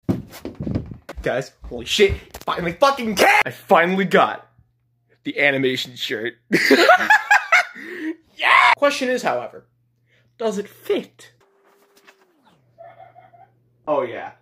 Guys, holy shit, finally fucking can! I finally got the animation shirt. Yeah! Question is, however, does it fit? Oh yeah.